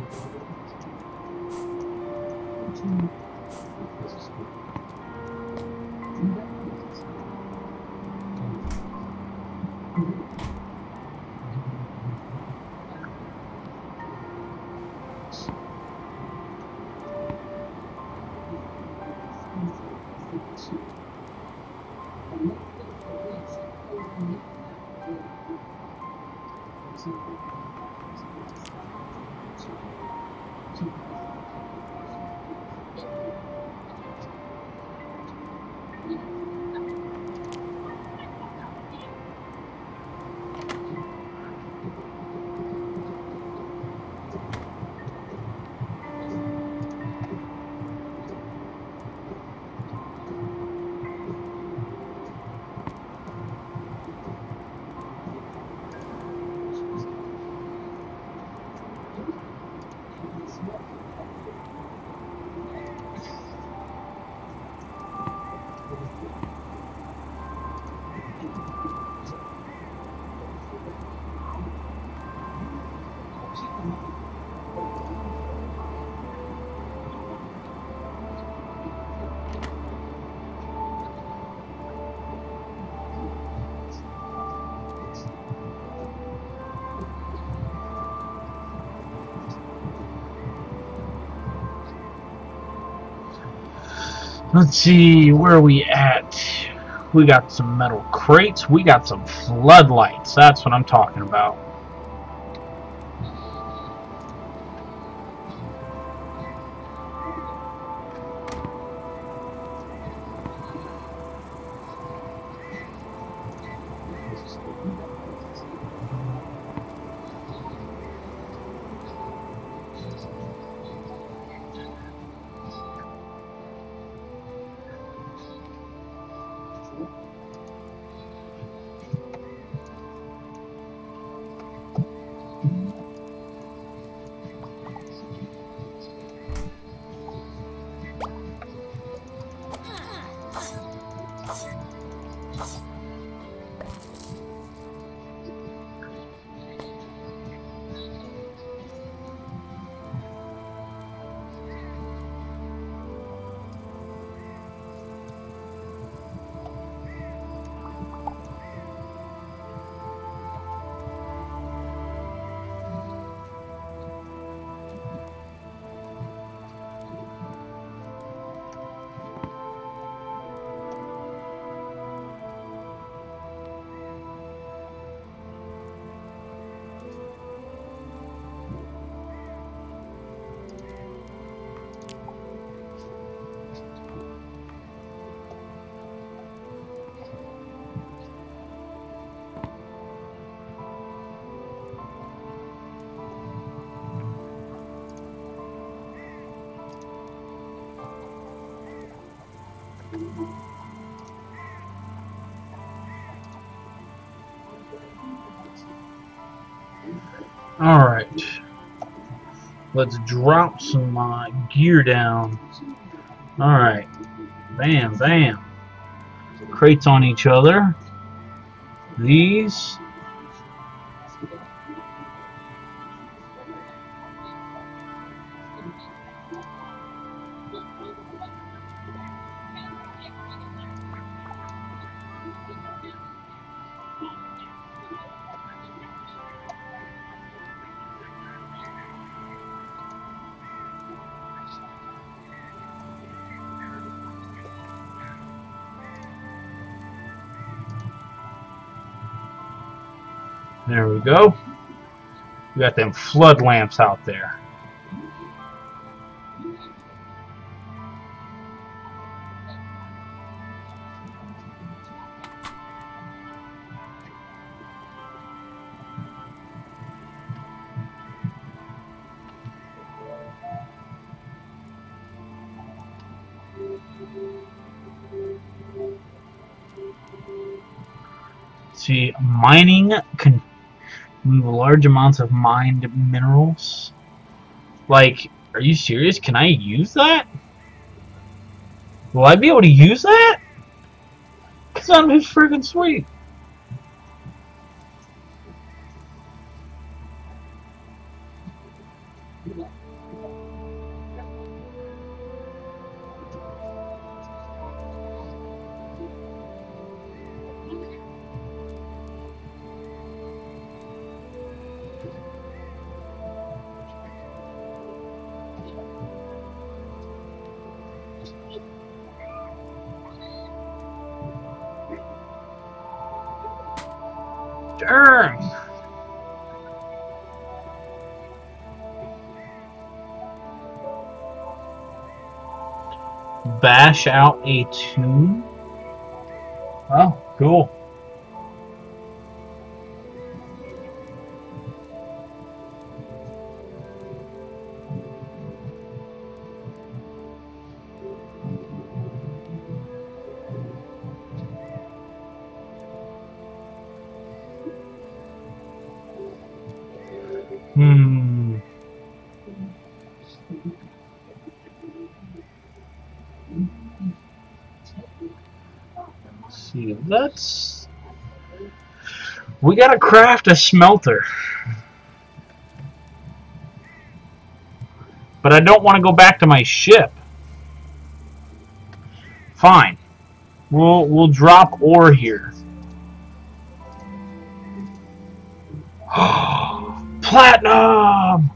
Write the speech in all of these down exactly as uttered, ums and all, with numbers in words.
Let's see, where are we at? We got some metal crates. We got some floodlights. That's what I'm talking about. Alright, let's drop some uh, gear down. Alright, bam, bam. Crates on each other. These. There we go. We got them flood lamps out there. See, mining can move large amounts of mined minerals. Like, are you serious? Can I use that? Will I be able to use that? Cause I'm just friggin' sweet. Darn. Bash out a tune? Oh, cool. Hmm. Let's see, let's... We gotta craft a smelter. But I don't want to go back to my ship. Fine. We'll, we'll drop ore here. Platinum!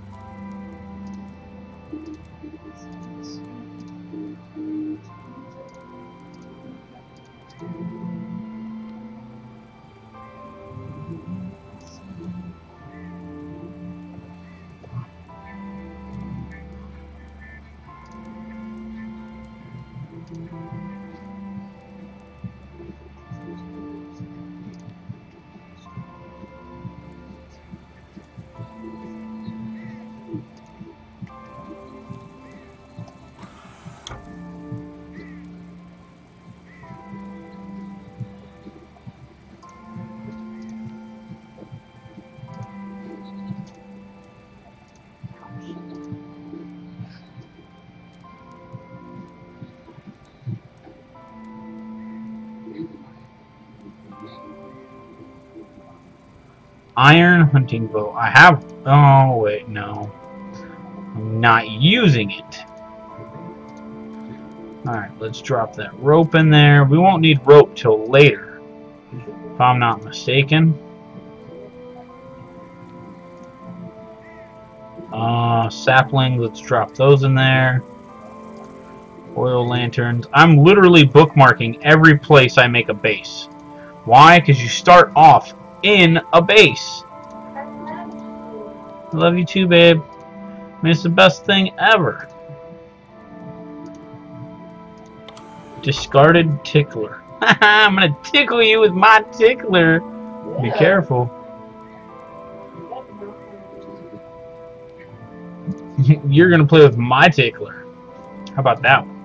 Iron hunting bow. I have... Oh, wait, no. I'm not using it. Alright, let's drop that rope in there. We won't need rope till later, if I'm not mistaken. Uh, sapling, let's drop those in there. Oil lanterns. I'm literally bookmarking every place I make a base. Why? Because you start off in a base. I love you too, babe. I mean, it's the best thing ever. Discarded tickler. I'm gonna tickle you with my tickler. Be careful. You're gonna play with my tickler. How about that one?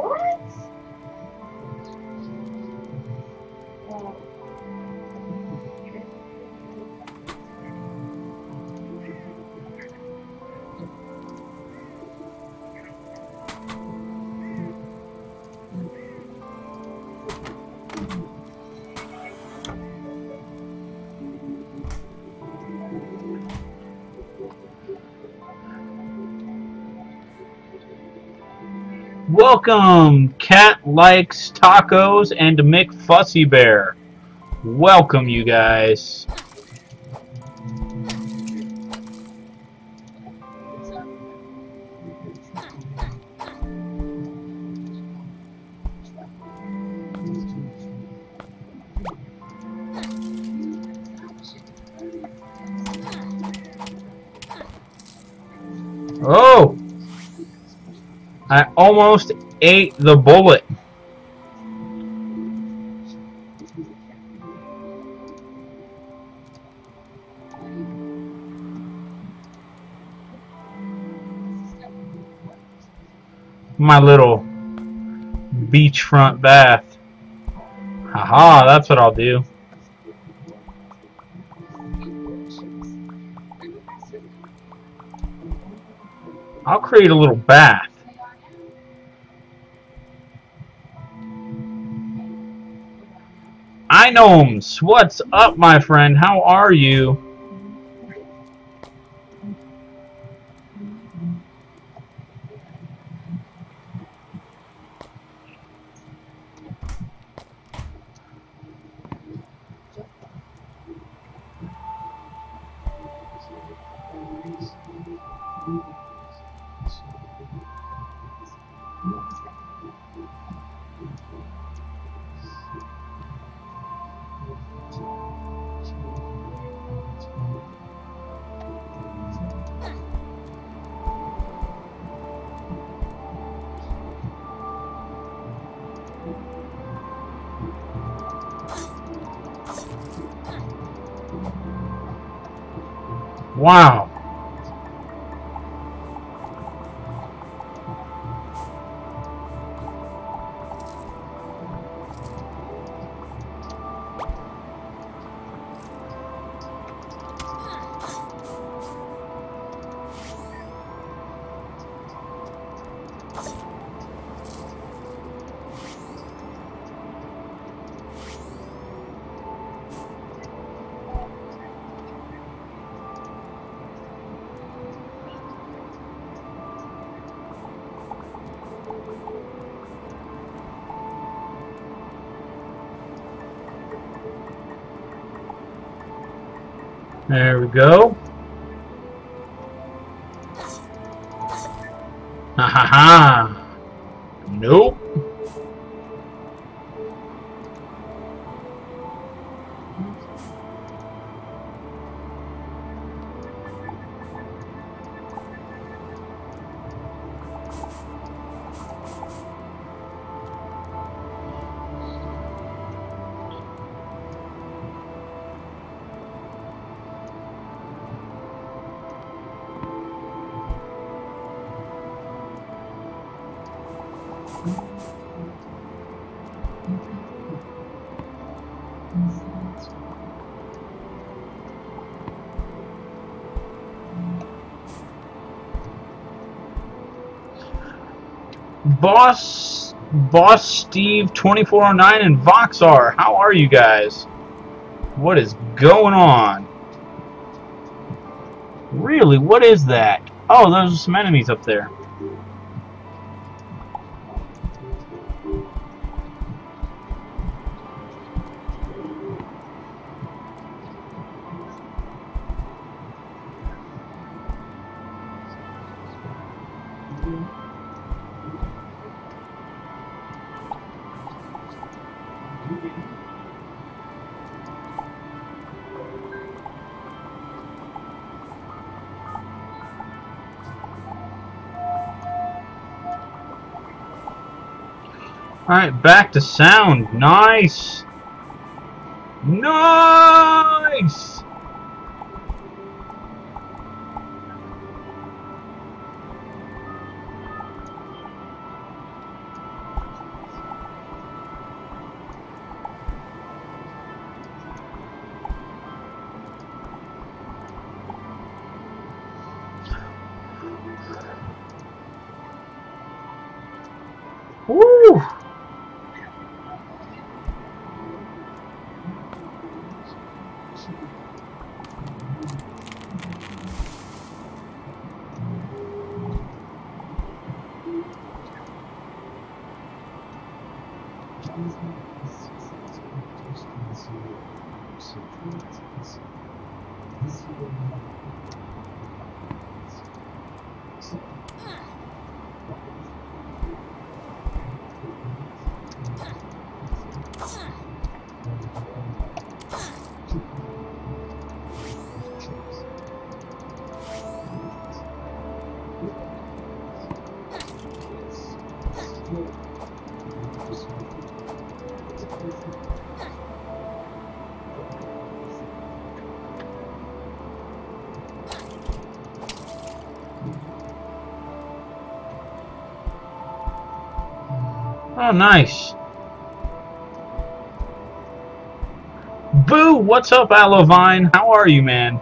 Welcome, Cat Likes Tacos and McFussy Bear. Welcome, you guys. Oh! I almost ate the bullet. My little beachfront bath. Haha, that's what I'll do. I'll create a little bath. Inoms, what's up, my friend? How are you? Wow. There we go. Ha ha ha. Nope. Boss, Boss Steve twenty-four oh nine and Voxar, how are you guys? What is going on? Really, what is that? Oh, there's some enemies up there. Alright, back to sound. Nice! Nice! Woo! Oh, nice. Boo! What's up, Alovine? How are you, man?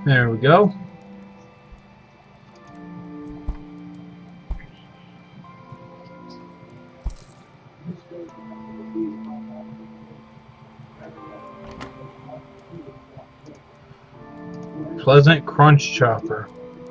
There we go. Pleasant Crunch Chopper.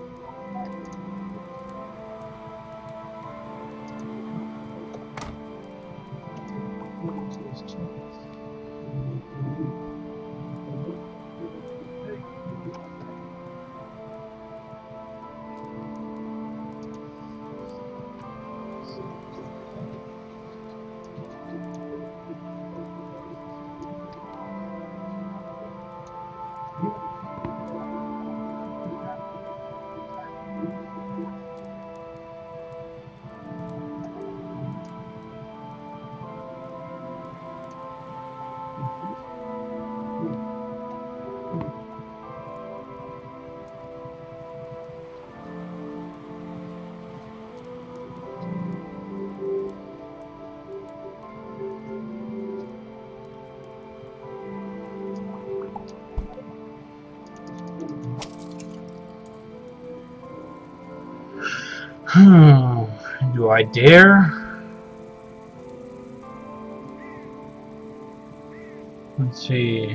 Hmm. Do I dare? Let's see.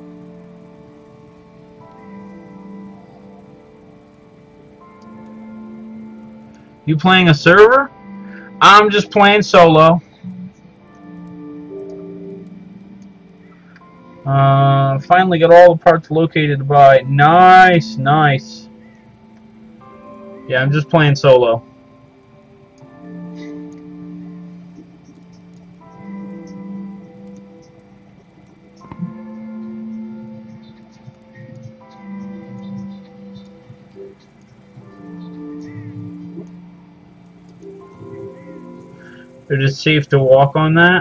You playing a server? I'm just playing solo. Uh, finally got all the parts located by. Nice, nice. Yeah, I'm just playing solo. Is it safe to walk on that?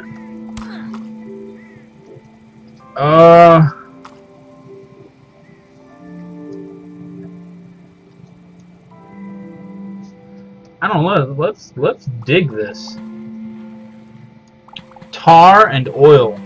Uh... I don't know. Let's let's dig this. Tar and oil.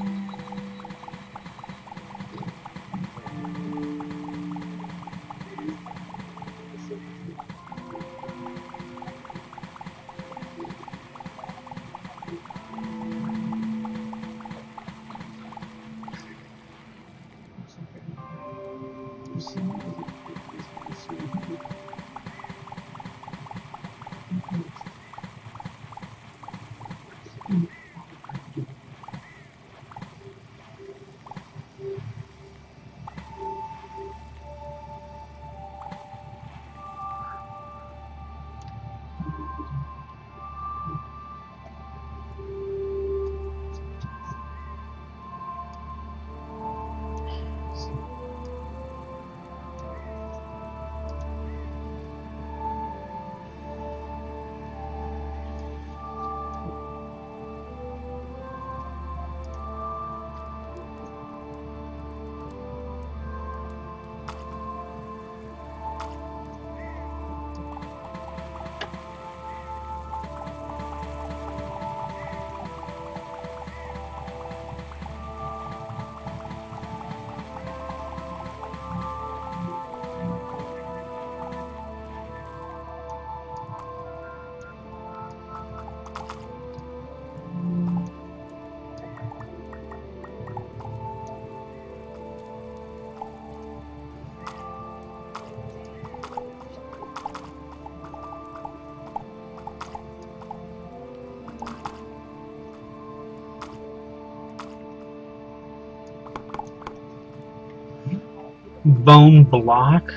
Bone block.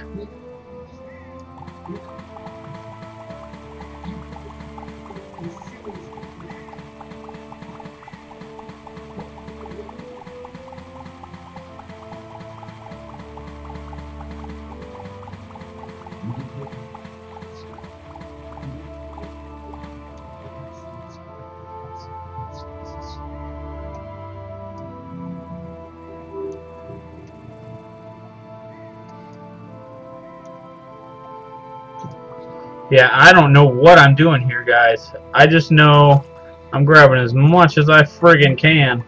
Yeah, I don't know what I'm doing here, guys. I just know I'm grabbing as much as I friggin' can.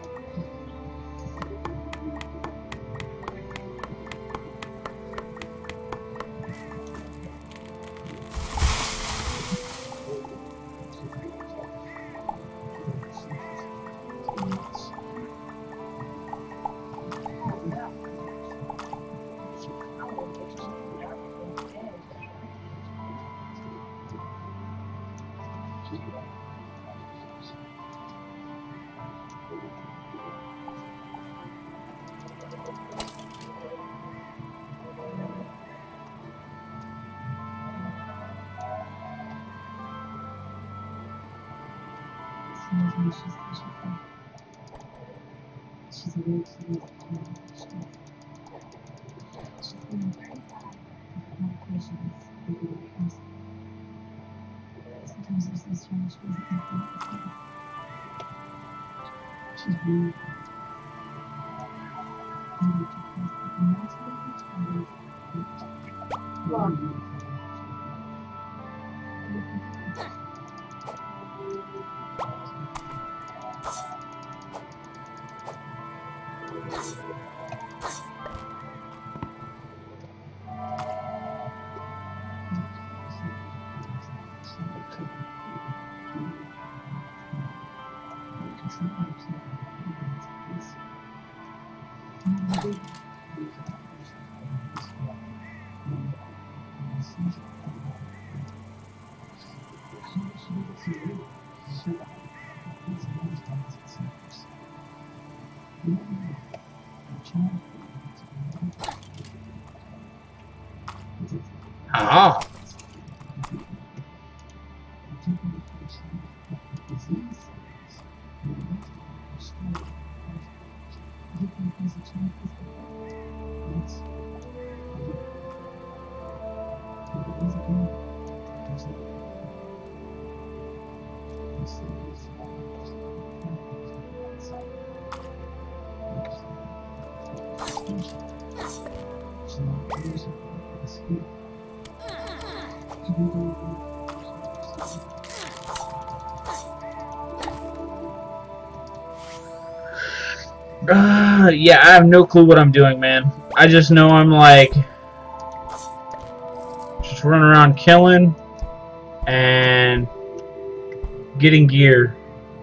She's a really cute. She's feeling very bad. More questions. Sometimes there's this strong she doesn't think that she's really really depressed. And that's what it's always been. Ah. Uh, yeah, I have no clue what I'm doing, man. I just know I'm like just running around killing and getting gear.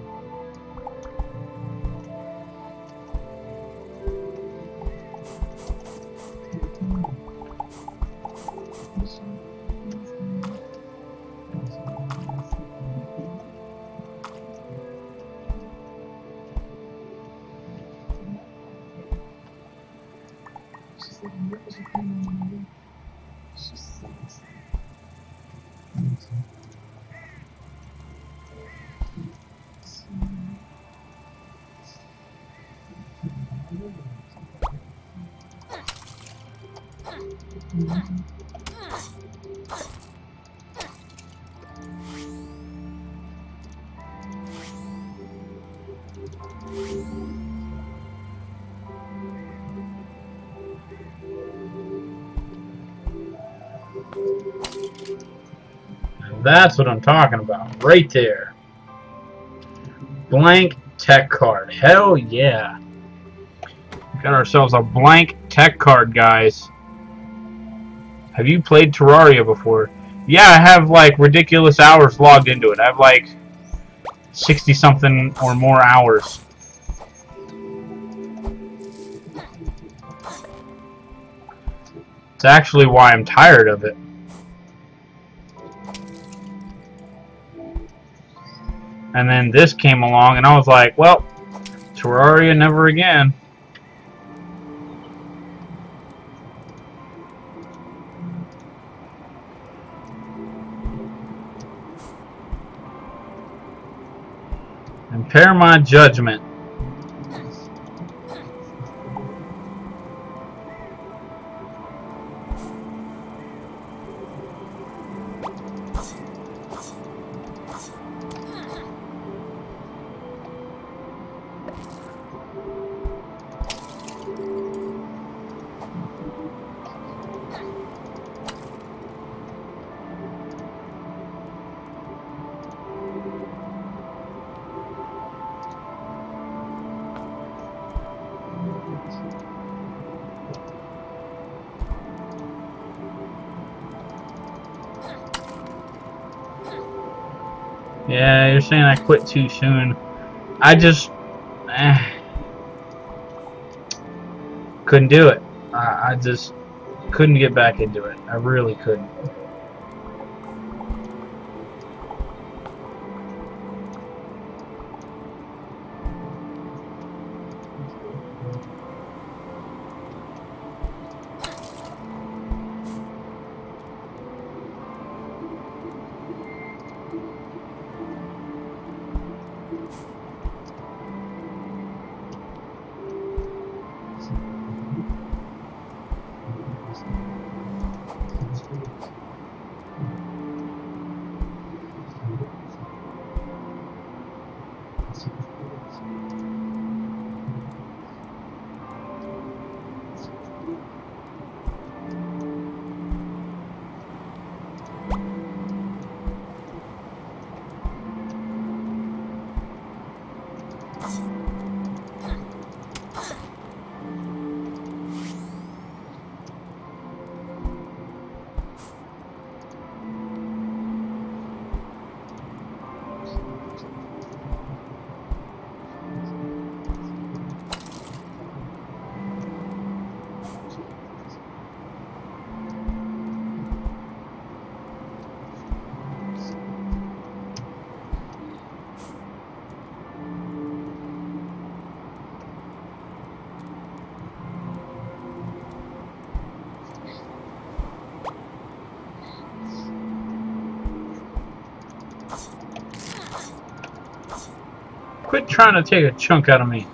That's what I'm talking about, right there. Blank tech card. Hell yeah. Got ourselves a blank tech card, guys. Have you played Terraria before? Yeah, I have like ridiculous hours logged into it. I have like sixty something or more hours. It's actually why I'm tired of it. And then this came along, and I was like, well, Terraria never again. Impair my judgment. Yeah, you're saying I quit too soon. I just eh, couldn't do it. I, I just couldn't get back into it. I really couldn't. Quit trying to take a chunk out of me.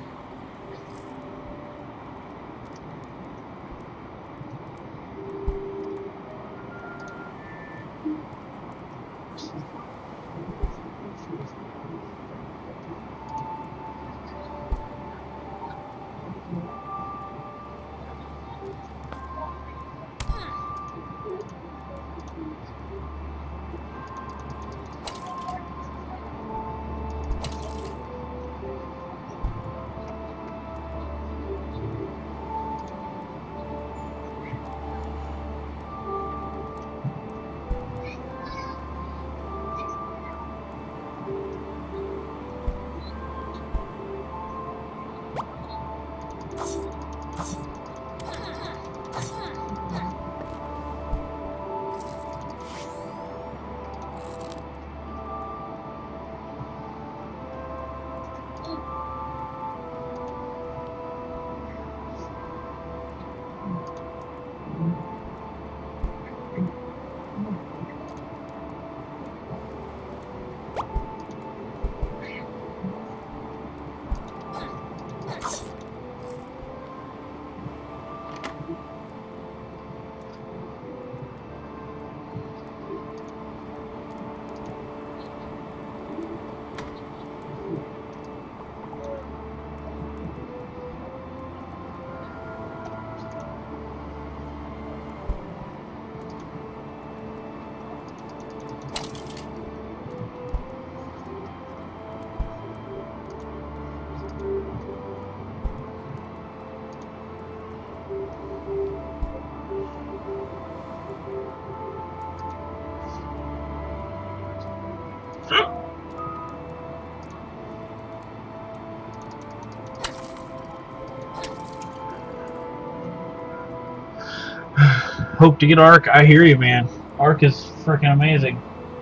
Hope to get Ark. I hear you, man. Ark is freaking amazing.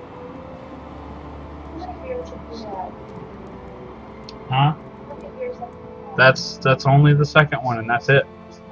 Huh? That's that's only the second one, and that's it.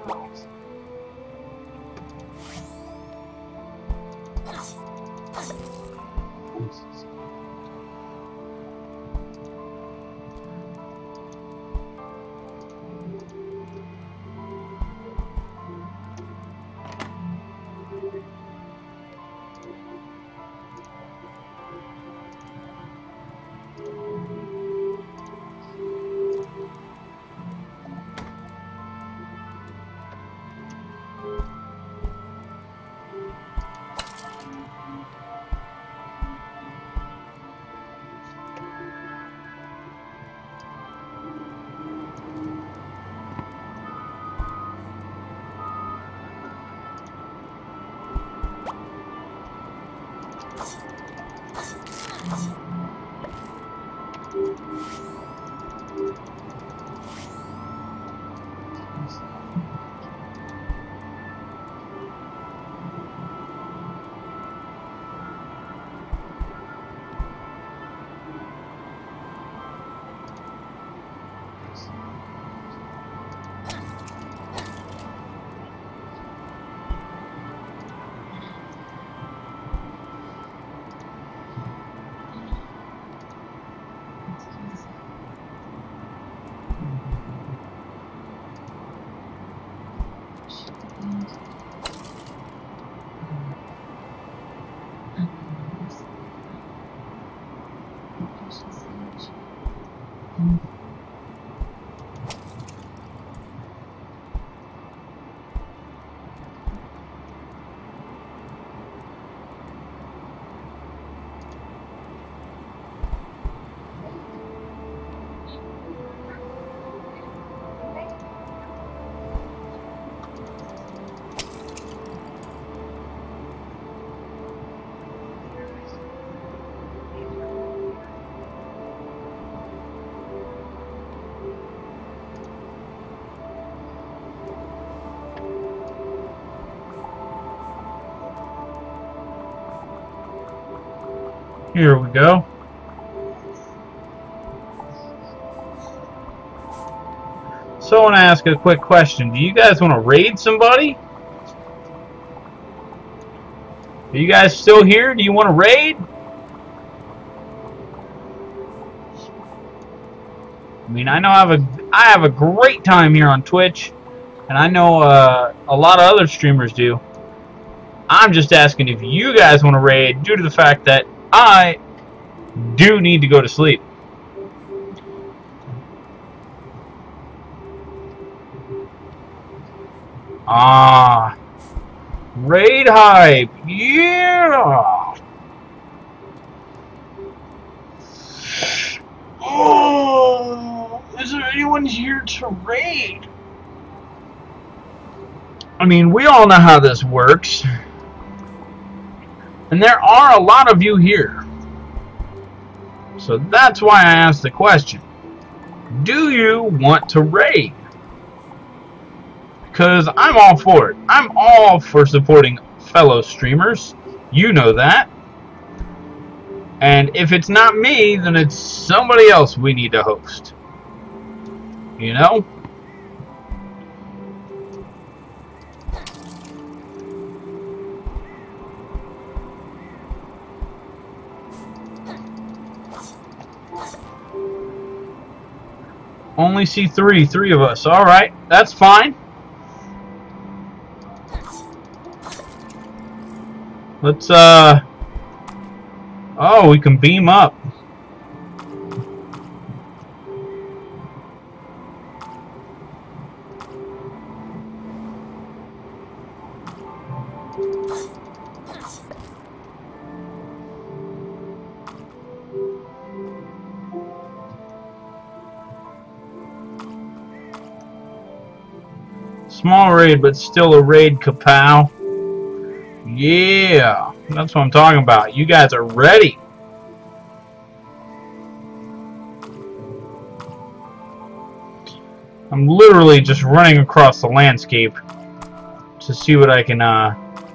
Here we go. So I want to ask a quick question. Do you guys want to raid somebody? Are you guys still here? Do you want to raid? mean, I know I have a I have a great time here on Twitch, and I know uh, a lot of other streamers do. I'm just asking if you guys want to raid due to the fact that I do need to go to sleep. Ah, raid hype, yeah! Oh, is there anyone here to raid? I mean, we all know how this works. And there are a lot of you here. So that's why I asked the question. Do you want to raid? Because I'm all for it. I'm all for supporting fellow streamers. You know that. And if it's not me, then it's somebody else we need to host. You know? Only see three, three of us. Alright, that's fine. Let's, uh... oh, we can beam up. Small raid, but still a raid, kapow. Yeah, that's what I'm talking about. You guys are ready. I'm literally just running across the landscape to see what I can uh,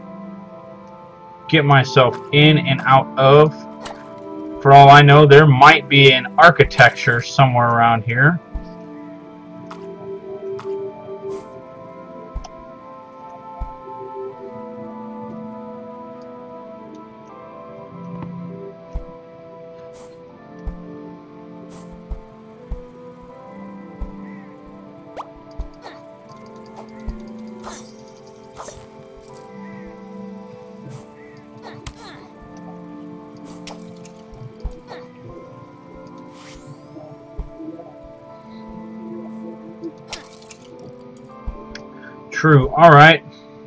get myself in and out of. For all I know, there might be an architecture somewhere around here. True. All right.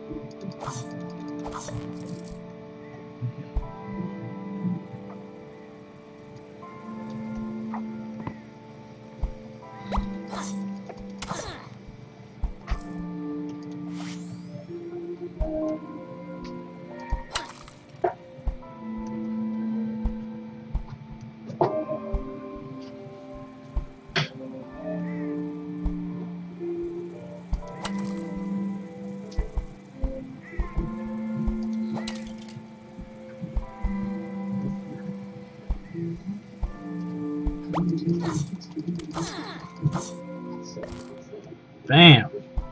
Bam.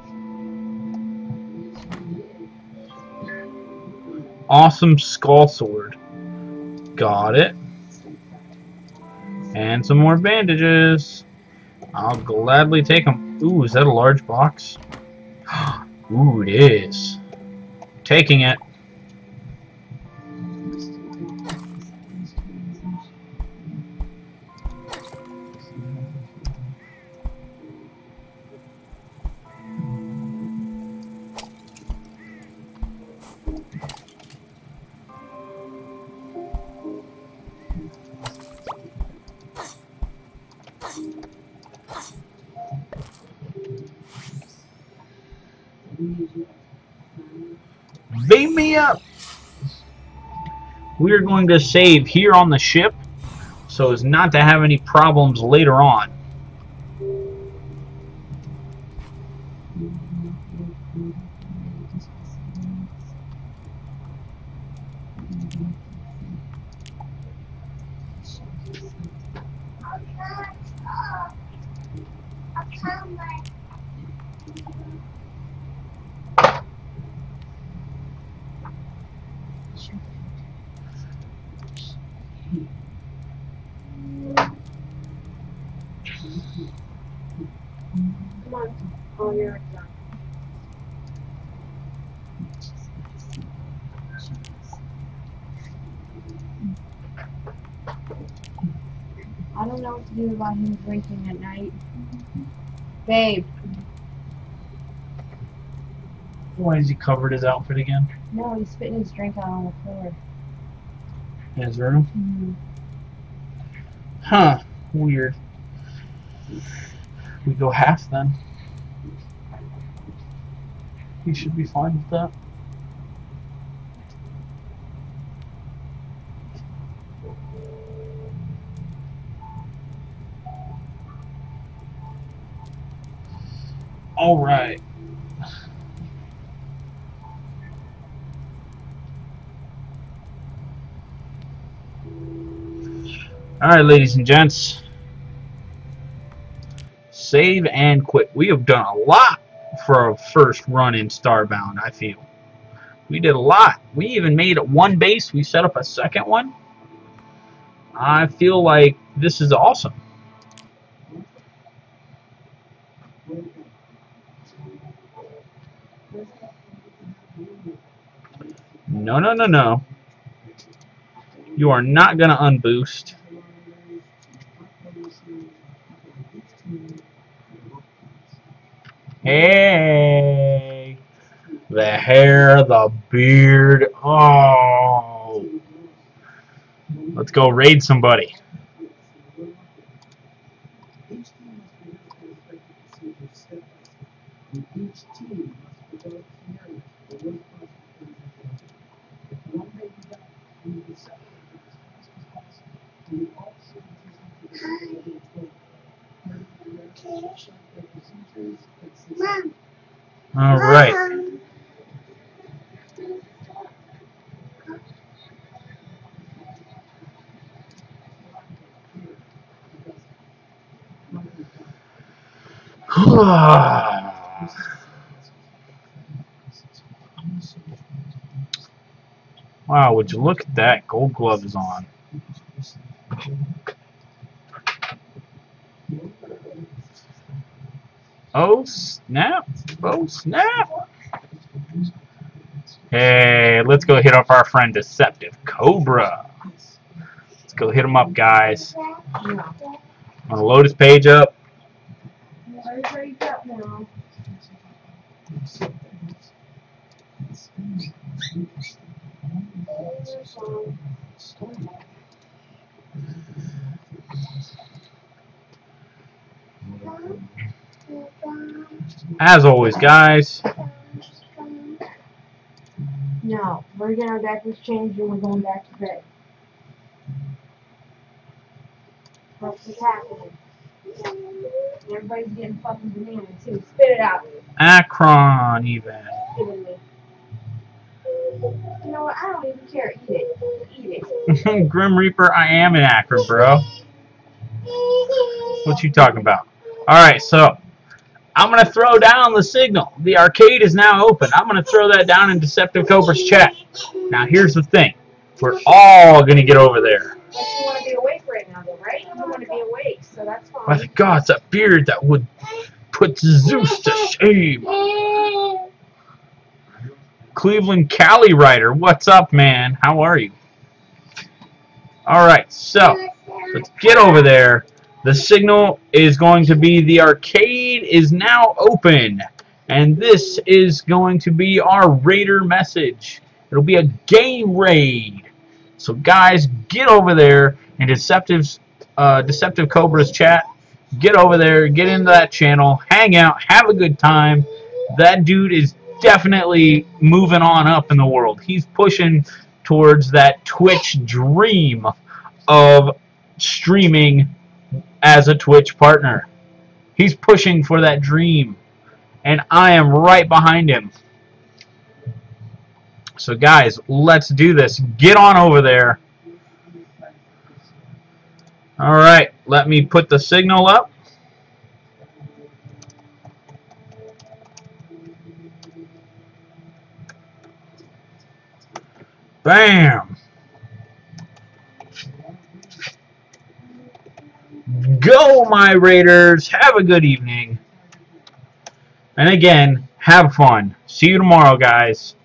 Awesome skull sword. Got it. And some more bandages. I'll gladly take them. Ooh, is that a large box? Ooh, it is. Taking it. Beam me up! We are going to save here on the ship so as not to have any problems later on. Oh, you're done. I don't know what to do about him drinking at night. Babe. Why has he covered his outfit again? No, he's spitting his drink out on the floor. In his room? Mm-hmm. Huh. Weird. We go half then. He should be fine with that. All right. All right, ladies and gents. Save and quit. We have done a lot for a first run in Starbound, I feel. We did a lot. We even made one base. We set up a second one. I feel like this is awesome. No, no, no, no. You are not going to unboost. Hey. The hair, the beard. Oh. Let's go raid somebody. All right. Wow, would you look at that? Gold glove is on. Oh, snap. Oh, snap. Hey, let's go hit up our friend Deceptive Cobra. Let's go hit him up, guys. I'm going to load his page up. As always, guys. No, we're getting our diapers changed and we're going back to bed. That's what's happening. Everybody's getting fucking bananas too. Spit it out. Akron, even. Give it to me. You know what? I don't even care. Eat it. Eat it. Grim Reaper, I am in Akron, bro. What you talking about? Alright, so I'm going to throw down the signal. The arcade is now open. I'm going to throw that down in Deceptive Cobra's chat. Now, here's the thing. We're all going to get over there. But you want to be awake right now, though, right? You want to be awake, so that's fine. By the gods, that beard that would put Zeus to shame. Cleveland Cali Rider, what's up, man? How are you? Alright, so let's get over there. The signal is going to be the arcade is now open. And this is going to be our raider message. It'll be a game raid. So guys, get over there in Deceptive's, uh, Deceptive Cobra's chat. Get over there, get into that channel, hang out, have a good time. That dude is definitely moving on up in the world. He's pushing towards that Twitch dream of streaming as a Twitch partner. He's pushing for that dream, and I am right behind him. So guys, let's do this. Get on over there. Alright, let me put the signal up. Bam! Go, my Raiders! Have a good evening. And again, have fun. See you tomorrow, guys.